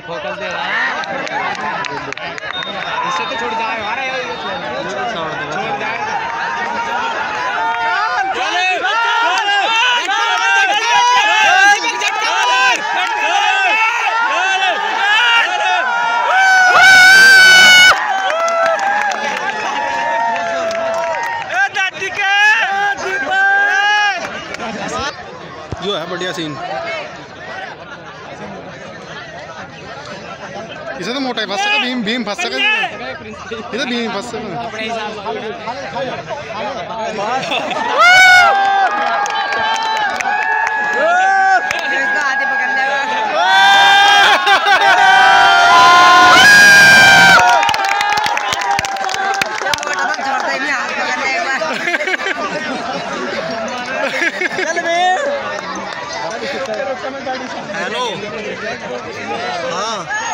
Focus दे रहा है इससे तो छोड़ जाए हमारा छोड़ जाए जो है बढ़िया सीन। इसे तो मोटा ही फंस सका, भीम फंस सका, इधर भीम फंस सका। हेलो हाँ